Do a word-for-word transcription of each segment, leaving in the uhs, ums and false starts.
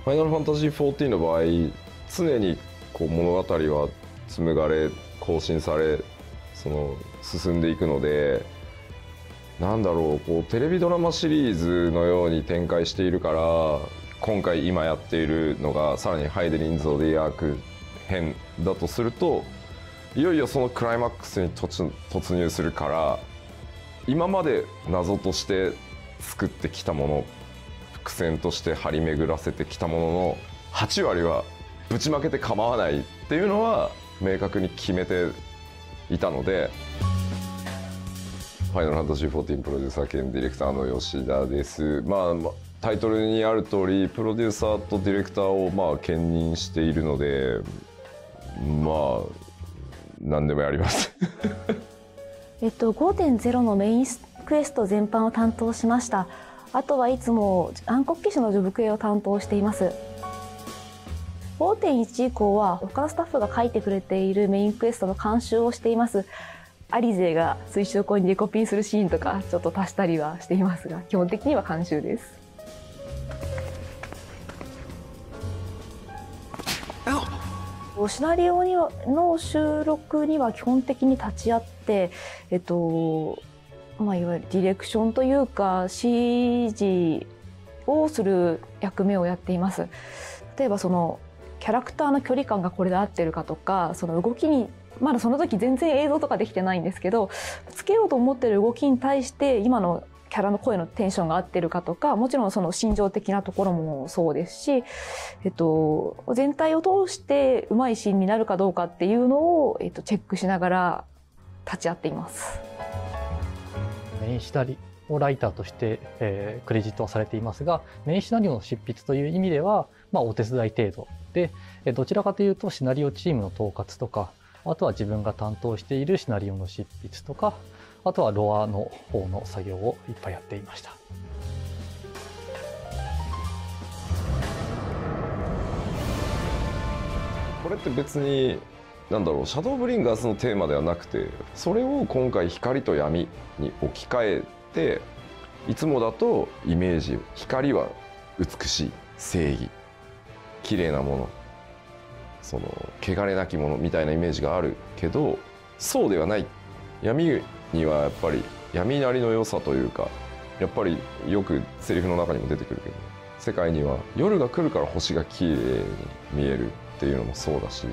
ファイナルファンタジーフォーティーンの場合、常にこう物語は紡がれ更新されその進んでいくので、なんだろう、こうテレビドラマシリーズのように展開しているから、今回今やっているのがさらにハイデリンズ・ゾディアーク編だとすると、いよいよそのクライマックスに突突入するから、今まで謎として作ってきたもの、伏線として張り巡らせてきたもののはち割はぶちまけて構わないっていうのは明確に決めていたので。ファイナルファンタジーフォーティーンプロデューサー兼ディレクターの吉田です。まあ、タイトルにある通りプロデューサーとディレクターをまあ兼任しているので、まあ何でもやりますえっと ごてんゼロ のメインクエスト全般を担当しました。あとはいつも暗黒騎士のジョブクエを担当しています。ごてんいち 以降は他のスタッフが書いてくれているメインクエストの監修をしています。アリゼが水晶コインにデコピンするシーンとかちょっと足したりはしていますが、基本的には監修です。シナリオにはの収録には基本的に立ち会って、えっとまあ、いわゆるディレクションというか指示をする役目をやっています。例えばそのキャラクターの距離感がこれで合ってるかとか、その動きにまだその時全然映像とかできてないんですけど、つけようと思ってる動きに対して今のキャラの声のテンションが合ってるかとか、もちろんその心情的なところもそうですし、えっと、全体を通してうまいシーンになるかどうかっていうのを、えっと、チェックしながら立ち会っています。 メインシナリオライターとして、えー、クレジットはされていますが、メインシナリオの執筆という意味では、まあ、お手伝い程度で、どちらかというとシナリオチームの統括とか、あとは自分が担当しているシナリオの執筆とか、あとはロアの方の作業をいっぱいやっていました。 これって別になんだろう、シャドーブリンガーズのテーマではなくて、それを今回光と闇に置き換えて、いつもだとイメージ、光は美しい、正義、綺麗なもの、その汚れなきものみたいなイメージがあるけど、そうではない。闇にはやっぱり闇なりの良さというか、やっぱりよくセリフの中にも出てくるけど、世界には夜が来るから星が綺麗に見えるっていうのもそうだし、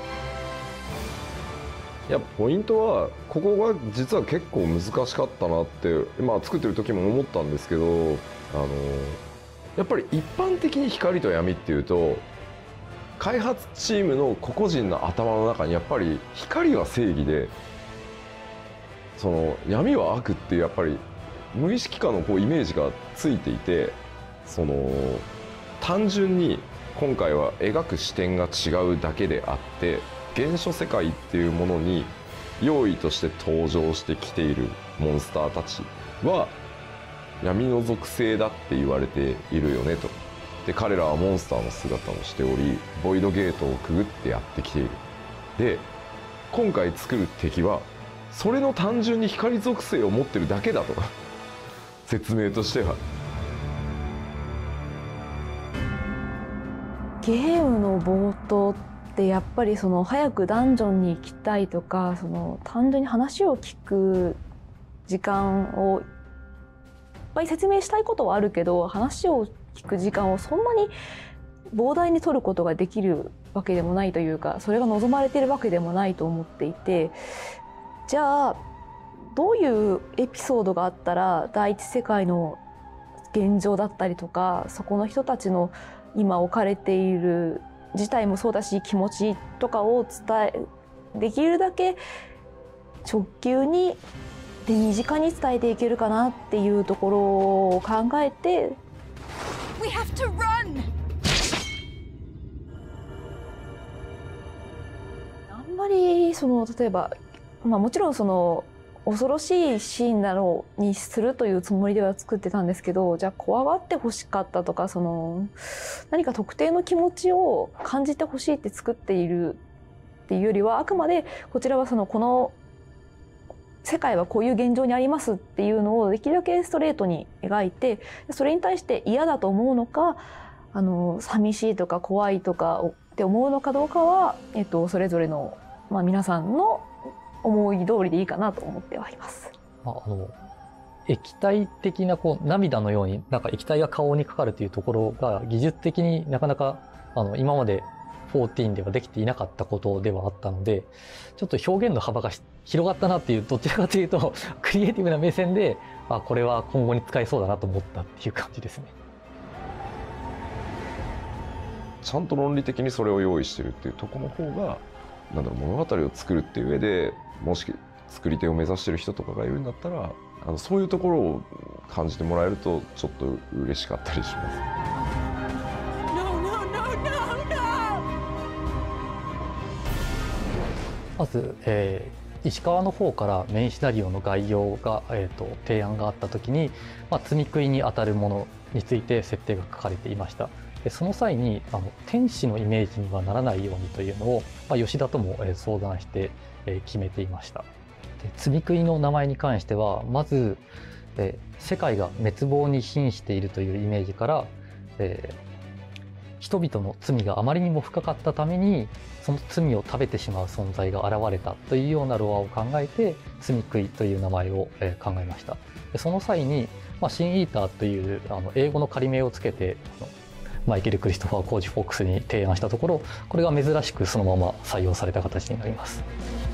いやポイントはここが実は結構難しかったなって、まあ、作ってる時も思ったんですけど、あのやっぱり一般的に光と闇っていうと、開発チームの個々人の頭の中にやっぱり光は正義で、その闇は悪っていうやっぱり無意識化のこうイメージがついていて、その単純に今回は描く視点が違うだけであって、原初世界っていうものに用意として登場してきているモンスターたちは闇の属性だって言われているよねと。で彼らはモンスターの姿をしており、ボイドゲートをくぐってやってきている。で今回作る敵はそれの単純に光属性を持ってるだけだと説明としては。 ゲームの冒頭ってやっぱりその早くダンジョンに行きたいとか、その単純に話を聞く時間をいっぱい説明したいことはあるけど、話を聞く時間をそんなに膨大に取ることができるわけでもないというか、それが望まれているわけでもないと思っていて、じゃあどういうエピソードがあったら第一世界の現状だったりとか、そこの人たちの今置かれている事態もそうだし、気持ちとかを伝えできるだけ直球にで身近に伝えていけるかなっていうところを考えて、We have to run! あんまりその例えば、まあ、もちろんその恐ろしいシーンなのにするというつもりでは作ってたんですけど、じゃあ怖がってほしかったとか、その何か特定の気持ちを感じてほしいって作っているっていうよりは、あくまでこちらはそのこの世界はこういう現状にありますっていうのをできるだけストレートに描いて、それに対して嫌だと思うのか、 あの寂しいとか怖いとかって思うのかどうかは、えっと、それぞれの、まあ、皆さんの思い通りでいいかなと思ってはいます。 まあ、あの液体的なこう涙のようになんか液体が顔にかかるというところが技術的になかなかあの今までじゅうよんではできていなかったことではあったので、ちょっと表現の幅が広がったなっていう、どちらかというとクリエイティブな目線で、あ、これは今後に使えそうだなと思ったっていう感じですね。 ちゃんと論理的にそれを用意してるっていうところの方が、なんだろう、物語を作るっていう上でもし作り手を目指してる人とかがいるんだったら、あのそういうところを感じてもらえるとちょっと嬉しかったりします。 まず、えー、石川の方からメインシナリオの概要が、えー、と提案があった時に、まあ、積み食いにあたるものについて設定が書かれていました。でその際にあの天使のイメージにはならないようにというのを、まあ、吉田とも、えー、相談して、えー、決めていました。で積み食いの名前に関してはまず、えー、世界が滅亡に瀕しているというイメージから、えー、人々の罪があまりにも深かったためにその罪を食べてしまう存在が現れたというようなロアを考えて積み食いという名前を、えー、考えました。でその際に、まあ、シン・イーターというあの英語の仮名をつけてマイケル・クリストファー・コージ・フォックスに提案したところ、これが珍しくそのまま採用された形になります。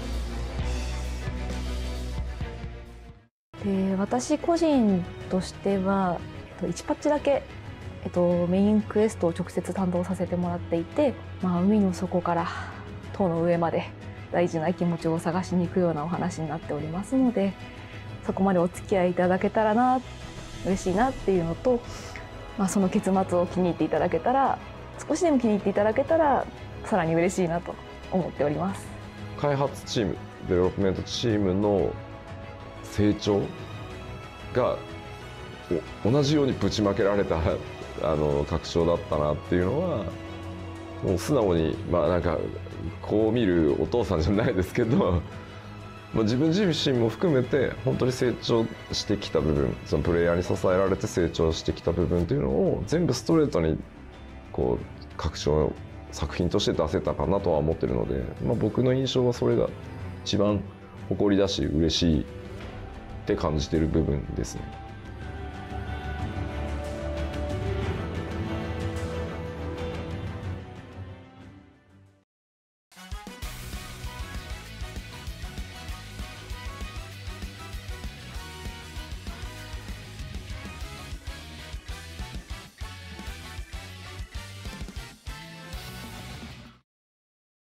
で私個人としては、えっと、いちパッチだけ、えっと、メインクエストを直接担当させてもらっていて、まあ、海の底から塔の上まで大事な気持ちを探しに行くようなお話になっておりますので、そこまでお付き合いいただけたらな、嬉しいなっていうのと、まあ、その結末を気に入っていただけたら、少しでも気に入っていただけたらさらに嬉しいなと思っております。 開発チーム、デベロップメントチームの成長が同じようにぶちまけられたあの確証だったなっていうのは、もう素直に、まあなんかこう見るお父さんじゃないですけどまあ自分自身も含めて本当に成長してきた部分、そのプレイヤーに支えられて成長してきた部分というのを全部ストレートにこう確証の作品として出せたかなとは思ってるので、まあ、僕の印象はそれが一番誇りだし嬉しいって感じてる部分ですね。